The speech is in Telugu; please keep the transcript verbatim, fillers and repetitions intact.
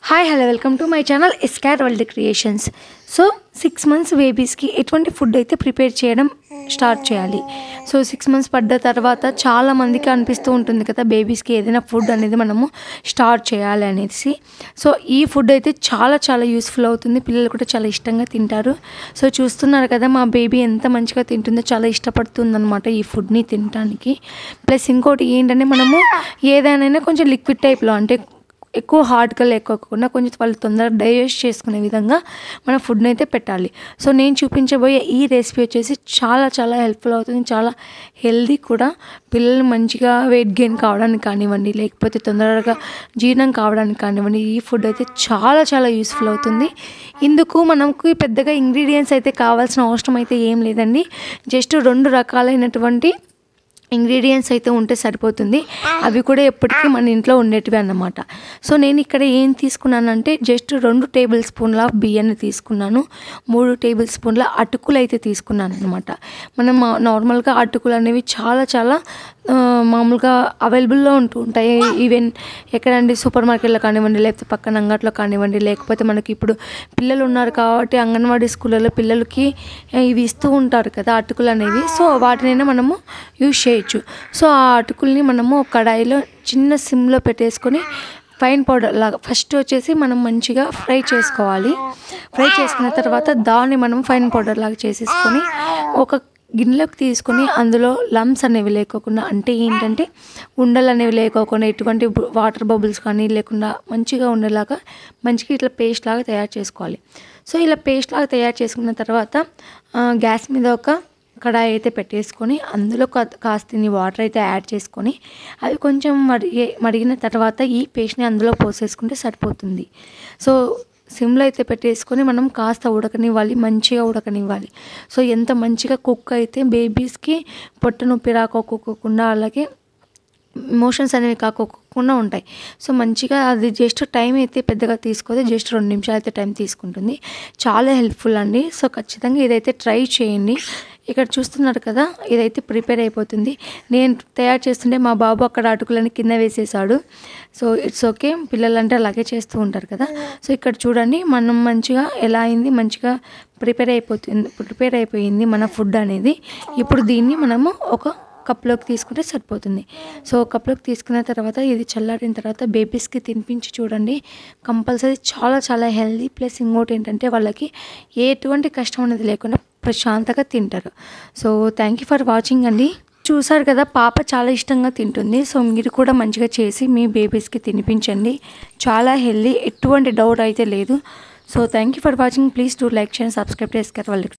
Hi hello welcome to my channel ఎస్కార్ world creations. So six months బేబీస్కి ఎటువంటి ఫుడ్ అయితే ప్రిపేర్ చేయడం స్టార్ట్ చేయాలి. సో సిక్స్ మంత్స్ పడ్డ తర్వాత చాలామందికి అనిపిస్తూ ఉంటుంది కదా, బేబీస్కి ఏదైనా ఫుడ్ అనేది మనము స్టార్ట్ చేయాలి అనేసి. సో ఈ ఫుడ్ అయితే చాలా చాలా యూస్ఫుల్ అవుతుంది, పిల్లలు కూడా చాలా ఇష్టంగా తింటారు. సో చూస్తున్నారు కదా మా బేబీ ఎంత మంచిగా తింటుందో, చాలా ఇష్టపడుతుంది అనమాట ఈ ఫుడ్ని తినడానికి. ప్లస్ ఇంకోటి ఏంటంటే మనము ఏదైనా కొంచెం లిక్విడ్ టైప్లో, అంటే ఎక్కువ హార్డ్గా లేకోకుండా కొంచెం వాళ్ళు తొందరగా డైజెస్ట్ చేసుకునే విధంగా మన ఫుడ్ని అయితే పెట్టాలి. సో నేను చూపించబోయే ఈ రెసిపీ వచ్చేసి చాలా చాలా హెల్ప్ఫుల్ అవుతుంది, చాలా హెల్దీ కూడా. పిల్లలు మంచిగా వెయిట్ గెయిన్ కావడానికి కానివ్వండి, లేకపోతే తొందరగా జీర్ణం కావడానికి కానివ్వండి, ఈ ఫుడ్ అయితే చాలా చాలా యూస్ఫుల్ అవుతుంది. ఇందుకు మనకు పెద్దగా ఇంగ్రీడియంట్స్ అయితే కావాల్సిన అవసరం అయితే ఏం లేదండి. జస్ట్ రెండు రకాలైనటువంటి ఇంగ్రీడియంట్స్ అయితే ఉంటే సరిపోతుంది. అవి కూడా ఎప్పటికీ మన ఇంట్లో ఉండేటివి అన్నమాట. సో నేను ఇక్కడ ఏం తీసుకున్నానంటే జస్ట్ రెండు టేబుల్ స్పూన్ల బియ్యాన్ని తీసుకున్నాను, మూడు టేబుల్ స్పూన్ల అటుకులు అయితే తీసుకున్నాను అనమాట. మనం నార్మల్గా అటుకులు అనేవి చాలా చాలా మామూలుగా అవైలబుల్లో ఉంటూ ఉంటాయి. ఈవెన్ ఎక్కడండి సూపర్ మార్కెట్లో కానివ్వండి, లేకపోతే పక్కన అంగట్లో కానివ్వండి, లేకపోతే మనకి ఇప్పుడు పిల్లలు ఉన్నారు కాబట్టి అంగన్వాడీ స్కూళ్ళలో పిల్లలకి ఇవి ఇస్తూ ఉంటారు కదా అటుకులు అనేవి. సో వాటినైనా మనము యూజ్ చేయొచ్చు. సో ఆ అటుకుల్ని మనము కడాయిలో చిన్న సిమ్లో పెట్టేసుకొని ఫైన్ పౌడర్ లాగా ఫస్ట్ వచ్చేసి మనం మంచిగా ఫ్రై చేసుకోవాలి. ఫ్రై చేసుకున్న తర్వాత దాన్ని మనం ఫైన్ పౌడర్ లాగా చేసేసుకొని ఒక గిన్నెలోకి తీసుకొని అందులో లమ్స్ అనేవి లేకోకుండా, అంటే ఏంటంటే ఉండలు అనేవి లేకోకుండా, ఎటువంటి వాటర్ బబుల్స్ కానీ లేకుండా మంచిగా ఉండేలాగా మంచిగా ఇట్లా పేస్ట్ లాగా తయారు చేసుకోవాలి. సో ఇలా పేస్ట్ లాగా తయారు చేసుకున్న తర్వాత గ్యాస్ మీద ఒక కడాయి అయితే పెట్టేసుకొని అందులో కాస్త వాటర్ అయితే యాడ్ చేసుకొని అవి కొంచెం మరిగే మరిగిన తర్వాత ఈ పేస్ట్ని అందులో పోసేసుకుంటే సరిపోతుంది. సో సిమ్లో అయితే పెట్టేసుకొని మనం కాస్త ఉడకనివ్వాలి, మంచిగా ఉడకనివ్వాలి. సో ఎంత మంచిగా కుక్ అయితే బేబీస్కి పొట్ట నొప్పి రాకోకుండా, అలాగే మోషన్స్ అనేవి కాకోకుండా ఉంటాయి. సో మంచిగా అది జస్ట్ టైం అయితే పెద్దగా తీసుకోదు, జస్ట్ రెండు నిమిషాలు అయితే టైం తీసుకుంటుంది. చాలా హెల్ప్ఫుల్ అండి. సో ఖచ్చితంగా ఇదైతే ట్రై చేయండి. ఇక్కడ చూస్తున్నారు కదా, ఇదైతే ప్రిపేర్ అయిపోతుంది. నేను తయారు చేస్తుంటే మా బాబు అక్కడ అటుకులని కింద వేసేసాడు. సో ఇట్స్ ఓకే, పిల్లలంటే అలాగే చేస్తూ ఉంటారు కదా. సో ఇక్కడ చూడండి మనం మంచిగా ఎలా అయింది, మంచిగా ప్రిపేర్ అయిపోతుంది ప్రిపేర్ అయిపోయింది మన ఫుడ్ అనేది. ఇప్పుడు దీన్ని మనము ఒక కప్లోకి తీసుకుంటే సరిపోతుంది. సో కప్లోకి తీసుకున్న తర్వాత ఇది చల్లారిన తర్వాత బేబీస్కి తినిపించి చూడండి, కంపల్సరీ చాలా చాలా హెల్దీ. ప్లస్ ఇంకోటి ఏంటంటే వాళ్ళకి ఎటువంటి కష్టం అనేది లేకుండా ప్రశాంతంగా తింటారు. So thank you for watching అండి. చూసారు కదా, పాప చాలా ఇష్టంగా తింటుంది. సో మీరు కూడా మంచిగా చేసి మీ బేబీస్కి తినిపించండి, చాలా హెల్దీ, ఎటువంటి డౌట్ అయితే లేదు. So thank you for watching. Please do like, share, subscribe to ఎస్కార్ వరల్డ్.